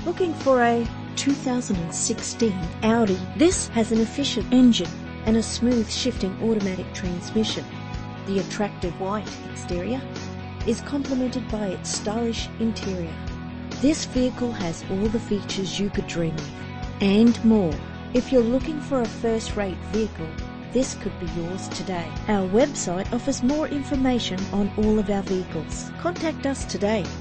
Looking for a 2016 Audi? This has an efficient engine and a smooth shifting automatic transmission. The attractive white exterior is complemented by its stylish interior. This vehicle has all the features you could dream of and more. If you're looking for a first-rate vehicle, this could be yours today. Our website offers more information on all of our vehicles. Contact us today.